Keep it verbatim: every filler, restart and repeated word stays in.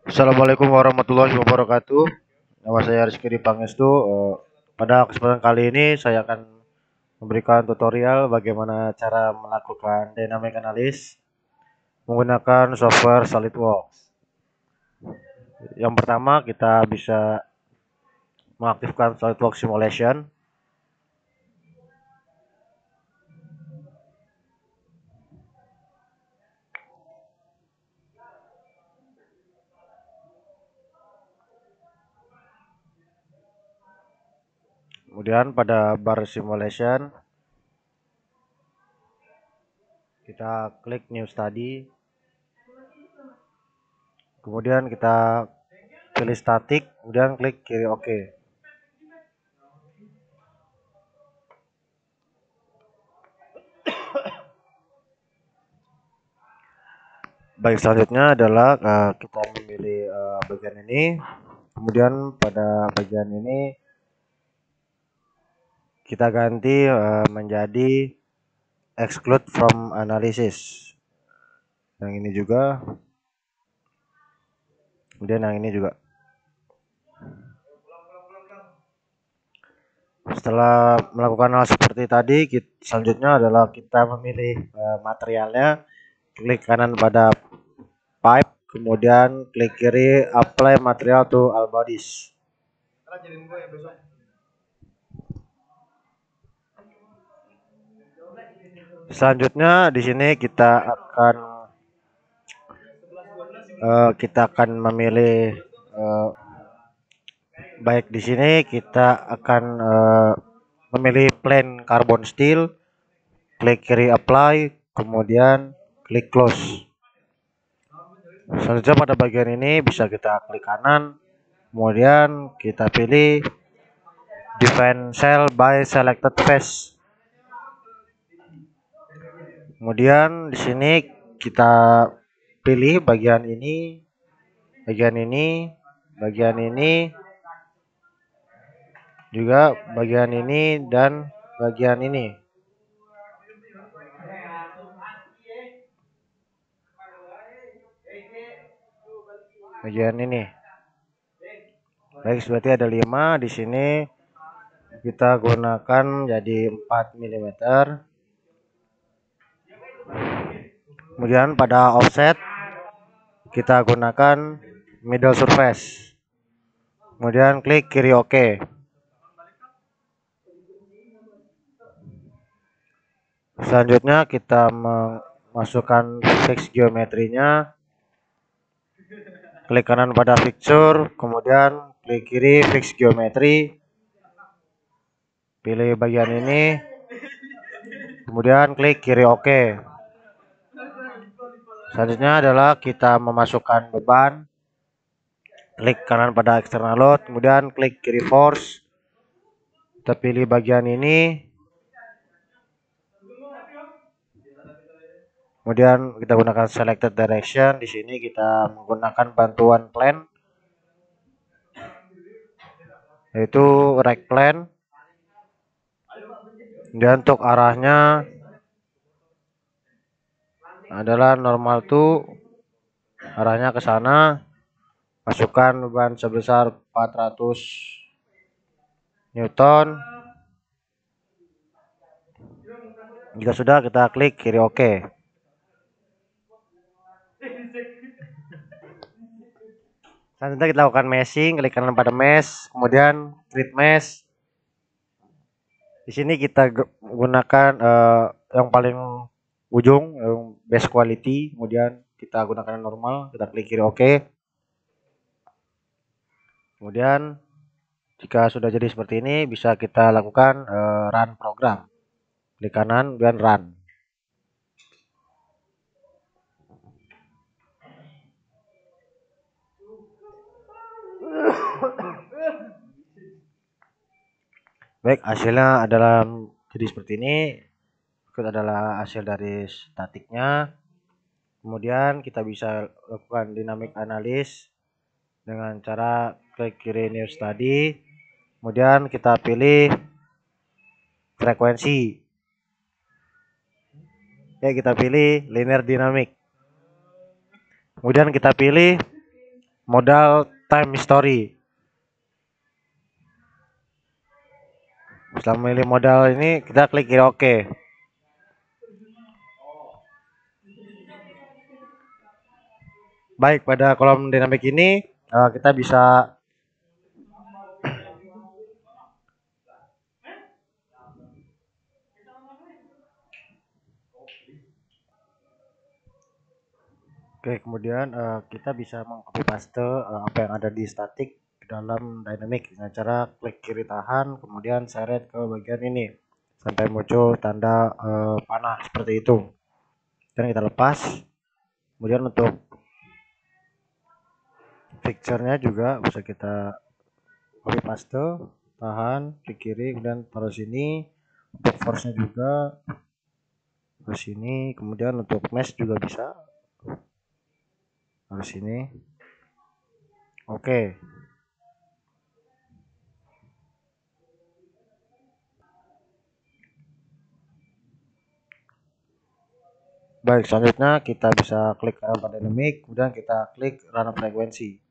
Assalamualaikum warahmatullahi wabarakatuh. Nama saya Rizky Pangestu. Eh, pada kesempatan kali ini saya akan memberikan tutorial bagaimana cara melakukan dynamic analysis menggunakan software SolidWorks. Yang pertama kita bisa mengaktifkan SolidWorks Simulation. Kemudian pada bar simulation kita klik new study. Kemudian kita pilih static, kemudian klik kiri OK. Baik, selanjutnya adalah uh, kita memilih uh, bagian ini. Kemudian pada bagian ini kita ganti uh, menjadi exclude from analysis. Yang ini juga. Kemudian yang ini juga. Setelah melakukan hal seperti tadi, kita, selanjutnya adalah kita memilih uh, materialnya. Klik kanan pada pipe, kemudian klik kiri apply material to all bodies. Selanjutnya di sini kita akan uh, kita akan memilih uh, baik di sini kita akan uh, memilih plain carbon steel, klik kiri apply, kemudian klik close. Selanjutnya pada bagian ini bisa kita klik kanan, kemudian kita pilih define cell by selected face. Kemudian di sini kita pilih bagian ini, bagian ini, bagian ini, juga bagian ini dan bagian ini. Bagian ini. Baik, berarti ada lima di sini. Kita gunakan jadi empat milimeter. Kemudian pada offset kita gunakan middle surface. Kemudian klik kiri OK. Selanjutnya kita memasukkan fix geometrinya. Klik kanan pada picture, kemudian klik kiri fix geometri. Pilih bagian ini. Kemudian klik kiri OK. Selanjutnya adalah kita memasukkan beban. Klik kanan pada external load, kemudian klik kiri force. Kita pilih bagian ini. Kemudian kita gunakan selected direction. Di sini kita menggunakan bantuan plan, yaitu rect plan. Dan untuk arahnya adalah normal to, arahnya ke sana. Masukkan beban sebesar empat ratus newton. Jika sudah, kita klik kiri OK. Selanjutnya kita lakukan meshing, klik kanan pada mesh, kemudian create mesh. Di sini kita gunakan uh, yang paling ujung, yang best quality, kemudian kita gunakan normal, kita klik kiri OK. Kemudian jika sudah jadi seperti ini, bisa kita lakukan uh, run program. Klik kanan dan run. Baik, hasilnya adalah jadi seperti ini. Berikut adalah hasil dari statiknya. Kemudian kita bisa lakukan dynamic analysis dengan cara klik kiri new study. Kemudian kita pilih frekuensi. Ya, kita pilih linear dynamic. Kemudian kita pilih modal time history. Setelah memilih modal ini kita klik kiri oke. Baik, pada kolom dinamik ini uh, kita bisa Oke, kemudian uh, kita bisa mengcopy paste uh, apa yang ada di static ke dalam dynamic dengan cara klik kiri tahan, kemudian seret ke bagian ini sampai muncul tanda uh, panah seperti itu. Dan kita lepas. Kemudian untuk picture-nya juga bisa kita copy paste, tahan, klik kiri, kemudian taruh sini. Untuk force-nya juga taruh sini, kemudian untuk mesh juga bisa taruh sini. Oke. Baik, selanjutnya kita bisa klik run dynamic, kemudian kita klik run frekuensi.